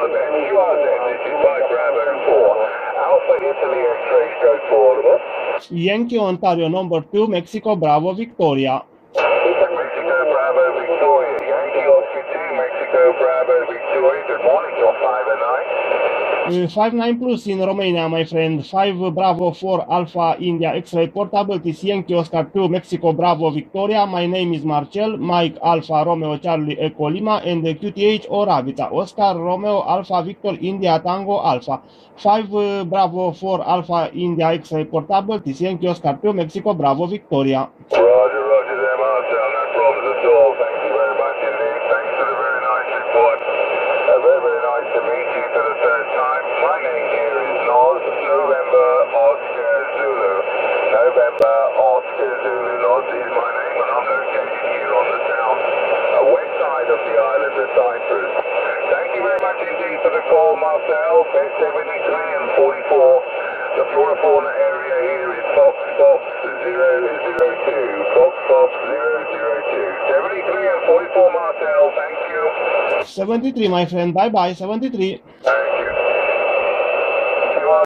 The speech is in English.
this is by Bravo 4. Alpha Italy X-ray stroke 4 audible. Yankee Ontario number 2, Mexico Bravo Victoria. Mexico Bravo Victoria. Yankee Oscar 2, Mexico Bravo Victoria. Good morning, you're 5 and 9. 59 plus in Romania, my friend. 5 Bravo 4 Alpha India X-ray portable. This Yankee Oscar 2 Mexico Bravo Victoria. My name is Marcel. Mike Alpha Romeo Charlie Echo Lima and the QTH Oravita. Oscar Romeo Alpha Victor India Tango Alpha. 5 Bravo 4 Alpha India X-ray portable. This Yankee Oscar 2 Mexico Bravo Victoria. Roger there, Marcel. No problems at all. Thank you very much indeed. Thanks for the very nice report. Very nice to meet you for the third time. My name here is Noz, November Oscar Zulu. November Oscar Zulu. Noz is my name, and I'm located here on the west side of the island of Cyprus. Thank you very much indeed for the call, Marcel. Bed 73 and 44. The flora fauna area here is Fox 002. Fox 002. 73 and 44, Marcel. Thank you. 73, my friend. Bye bye. 73. Thanks.